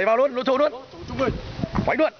Thầy vào luôn, đối thủ luôn. Quánh luôn.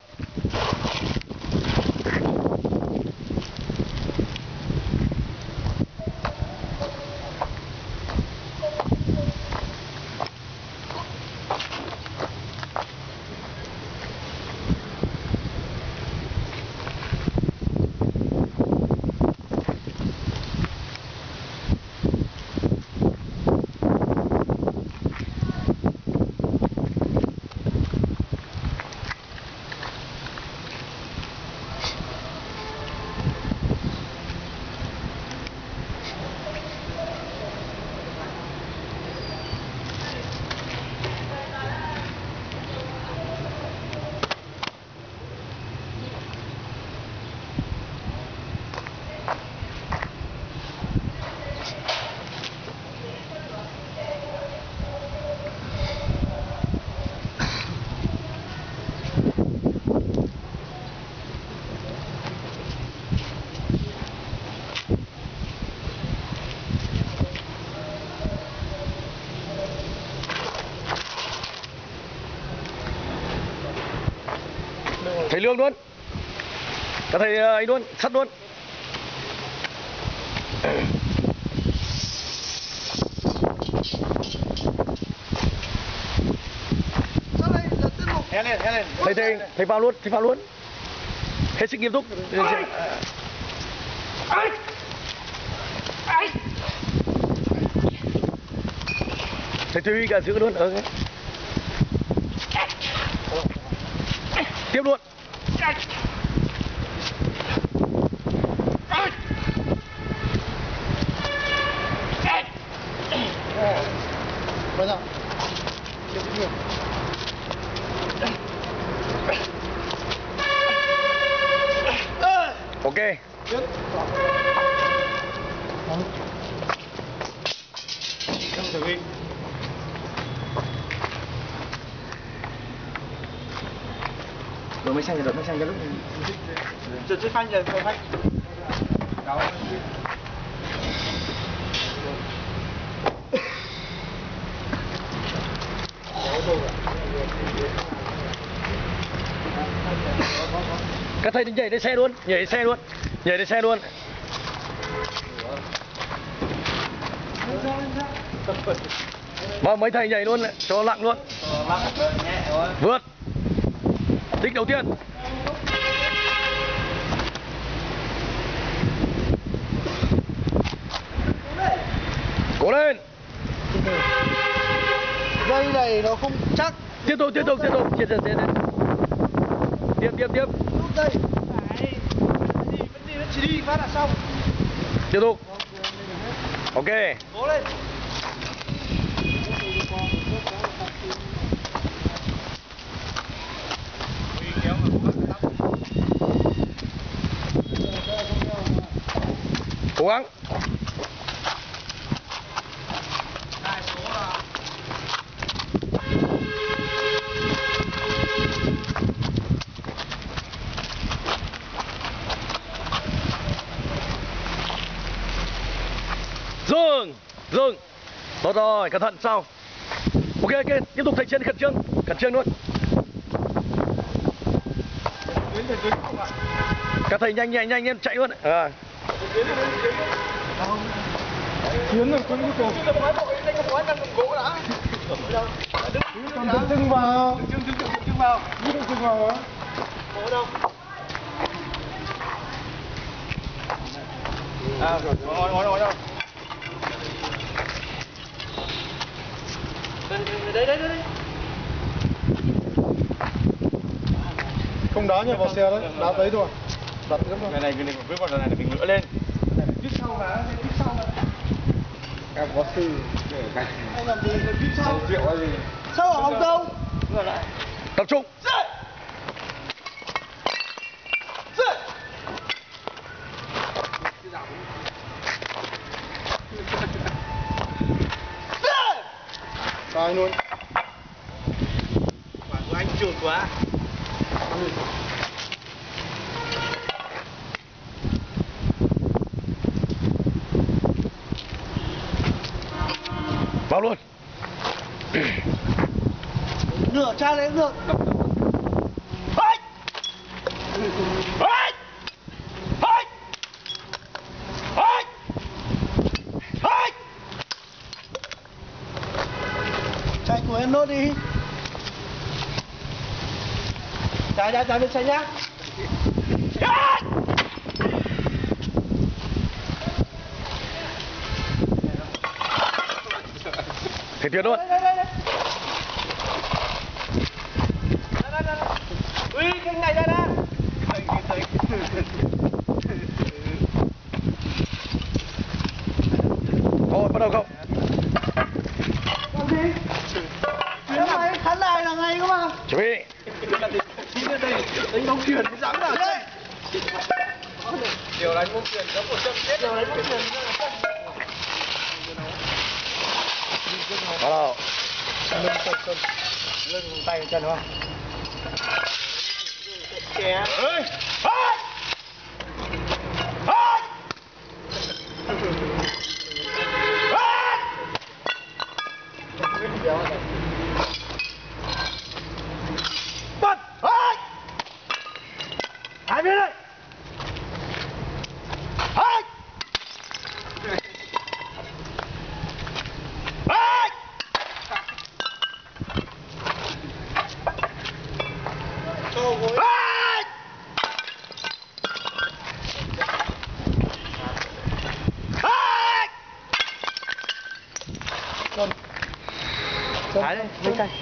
Thầy Lương luôn. Cả thầy ấy luôn, sắt luôn. Thầy vào luôn, thầy vào luôn. Hết sức nghiêm túc. Thầy Thùy cả giữ luôn. Tiếp luôn. Ok. Rồi mới sang cái lúc chưa phanh rồi, phanh. Các thầy nhảy lên xe luôn, nhảy lên xe luôn. Vâng, mấy thầy nhảy luôn, cho lặng luôn. Vượt. Tích đầu tiên. Cố lên. Dây này nó không chắc. Tiếp tục. Tiếp. Rút dây. Vẫn chỉ đi phát là xong. Tiếp tục. Ok. Cố lên. Cố gắng. Dừng. Tốt rồi, cẩn thận sau. Ok, tiếp tục thầy trên khẩn trương luôn. Các thầy nhanh em chạy luôn. Chuyến rồi, quên cái cổ. Còn dừng vào. Dừng vào á. Có đâu? Ngồi đâu? Đây. Không đá nhờ vào xe đấy, đá tới thôi. Đặt tiếp thôi. Cái này cứ con này mình ngựa lên. Tiếp sau mà. Em có sư để gạch. Anh làm gì mà tiếp sau? Rượu hay gì? Sao ở Hồng Kông? Ngược lại. Tập trung. Sai luôn. Quả của anh chuột quá. Vào luôn. Ngửa cha lên ngược. Hey! Hey! Hey! Hey! Hey! Chạy của em nốt đi. Chạy bên chạy nhá. Thể tuyệt luôn. Đây. Ui, cái này ra nè. Thôi bắt đầu không? Làm gì? Cái này khán đài là ngày cơ mà. Chuẩn bị. Đánh bóng chuyền dám nào đấy. Điều đánh bóng chuyền có 100 chết. Điều đánh bóng chuyền Bắt đầu. lưng tay chân không? Kìa. Ơi. Bắt. Hai bên đây. Thái đây, lấy tay.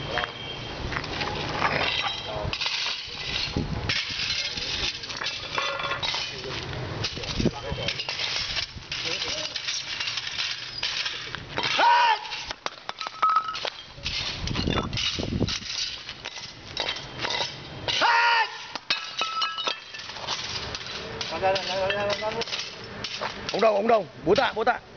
Ông đồng, bố tạ.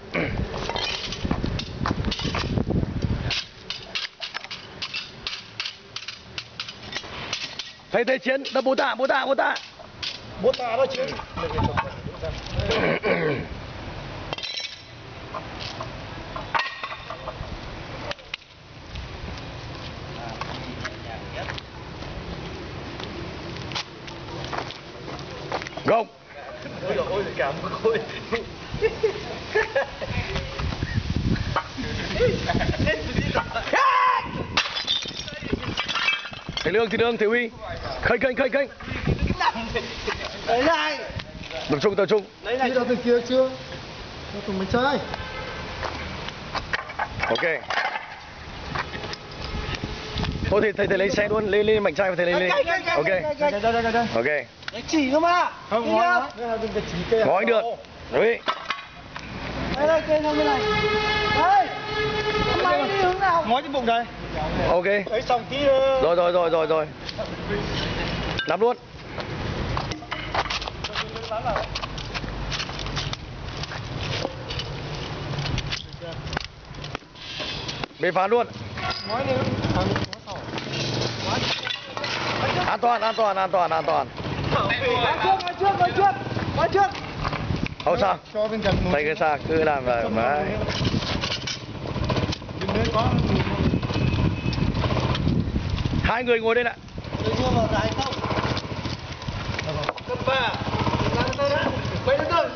Thầy chiến, đập bố tạ. Bố tạ đó chứ. Gông. Ôi cảm ơn. Thầy Lương, thầy Huy. Khênh. Lấy lại. Tập trung. Lấy lại từ kia chưa? Nó cùng mình chơi. Ok. Thôi thầy lấy xe luôn, lên mạnh trai và thầy lên. Ok. Đây. Ok. Đấy chỉ cơ mà. Ngó anh được. Đấy. Đây cây sang bên này. Đây. Mày đi hướng nào? Ngó cái bụng đây. Ok. Đấy xong tí. Rồi. Nắm luôn. Bê phán luôn. Ngó đi. An toàn. Ngó trước. Không sao. Cho bên cạnh Tay cái xa cứ làm vào đấy. Hai người ngồi đây nè. Đưa vào lại không? Cấp 3. Làm tôi đã. Quay lên tôi.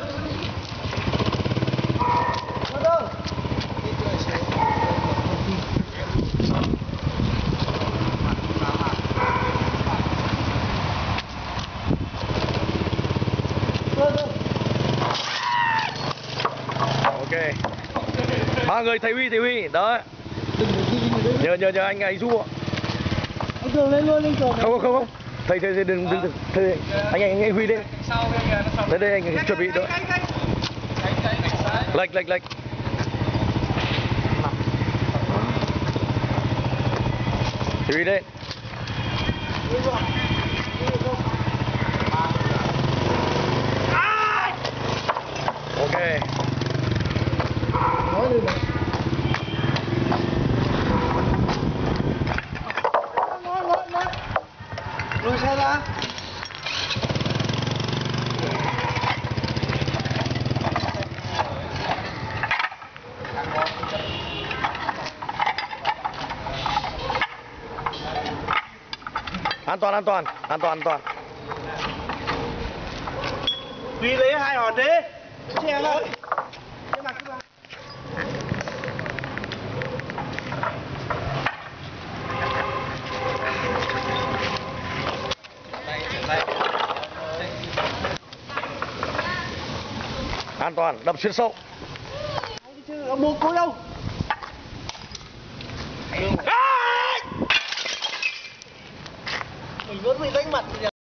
Ok. Ba người thầy Huy đó. Nhờ anh ấy giúp. Anh Cường lên luôn, anh Cường. Không. Thầy đừng thầy anh Huy lên. Đây anh chuẩn bị đợi. Lệch. Thầy Huy lên. Ok. Nói lên này. Lùi xe ra. an toàn an toàn an toàn an toàn. Vì lấy hai hòn thế. Che lại. Che mặt cái an toàn đập xuyên sâu. chứ ông buộc cối đâu.